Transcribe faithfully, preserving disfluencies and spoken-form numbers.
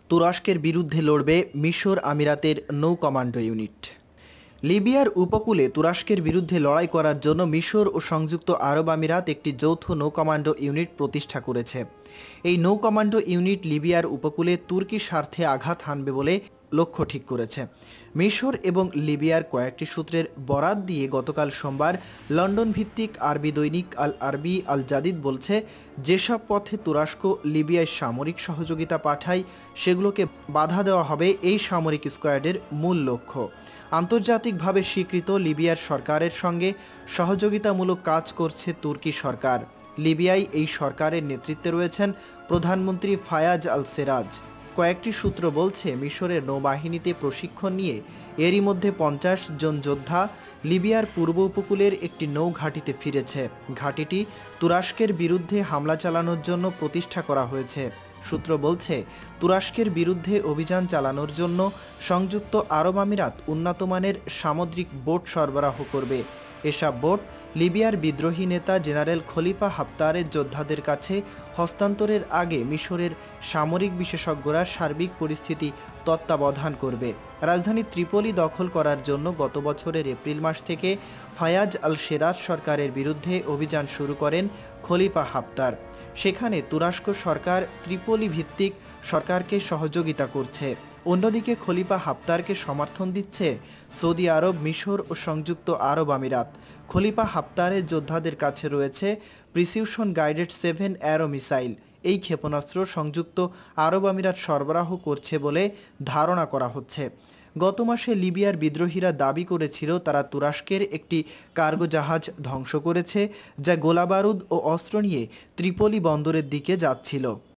তুরস্কের বিরুদ্ধে লড়বে মিশর আমিরাতের নৌ কমান্ডো ইউনিট। লিবিয়ার উপকূলে তুরস্কের বিরুদ্ধে লড়াই করার জন্য মিশর ও সংযুক্ত আরব আমিরাত একটি যৌথ নৌ কমান্ডো ইউনিট প্রতিষ্ঠা করেছে। এই নৌ কমান্ডো ইউনিট লিবিয়ার উপকূলে তুর্কি স্বার্থে আঘাত হানবে বলে লক্ষ্য ঠিক করেছে। মিশর এবং লিবিয়ার কয়েকটি সূত্রের বরাত দিয়ে গতকাল সোমবার লন্ডন ভিত্তিক আরবি দৈনিক আল আরবি আল জাদিদ বলছে, যেসব পথে তুরস্ক লিবিয়ায় সামরিক সহযোগিতা পাঠায় সেগুলোকে বাধা দেওয়া হবে এই সামরিক স্কোয়াডের মূল লক্ষ্য। আন্তর্জাতিকভাবে স্বীকৃত লিবিয়ার সরকারের সঙ্গে সহযোগিতামূলক কাজ করছে তুর্কি সরকার। লিবিয়ায় এই সরকারের নেতৃত্বে রয়েছেন প্রধানমন্ত্রী ফায়াজ আল সেরাজ। কয়েকটি সূত্র বলছে, মিশরের নৌবাহিনীতে প্রশিক্ষণ নিয়ে এরই মধ্যে পঞ্চাশ জন যোদ্ধা লিবিয়ার পূর্ব উপকূলের একটি নৌ ঘাঁটিতে ফিরেছে। ঘাঁটিটি তুরস্কের বিরুদ্ধে হামলা চালানোর জন্য প্রতিষ্ঠা করা হয়েছে। সূত্র বলছে, তুরস্কের বিরুদ্ধে অভিযান চালানোর জন্য সংযুক্ত আরব আমিরাত উন্নতমানের সামুদ্রিক বোট সরবরাহ করবে। এসব বোট লিবিয়ার বিদ্রোহী নেতা জেনারেল খলিফা হাফতারের যোদ্ধাদের কাছে হস্তান্তরের আগে মিশরের সামরিক বিশেষজ্ঞরা সার্বিক পরিস্থিতি তত্ত্বাবধান করবে। রাজধানী ত্রিপোলি দখল করার জন্য গত বছরের এপ্রিল মাস থেকে ফায়াজ আল সেরাজ সরকারের বিরুদ্ধে অভিযান শুরু করেন খলিফা হাফতার। সেখানে তুরস্ক সরকার ত্রিপোলি ভিত্তিক সরকারকে সহযোগিতা করছে। অন্যদিকে খলিফা হাফতারকে সমর্থন দিচ্ছে সৌদি আরব, মিশর ও সংযুক্ত আরব আমিরাত। খলিফা হাফতারের যোদ্ধাদের কাছে রয়েছে precision guided seven arrow missile. এই ক্ষেপণাস্ত্র সংযুক্ত আরব আমিরাত সরবরাহ করছে বলে ধারণা করা হচ্ছে। গত মাসে লিবিয়ার বিদ্রোহীরা দাবি করেছিল তারা তুরস্কের একটি কার্গো জাহাজ ধ্বংস করেছে, যা গোলাবারুদ ও অস্ত্র নিয়ে ত্রিপোলি বন্দরের দিকে যাচ্ছিল।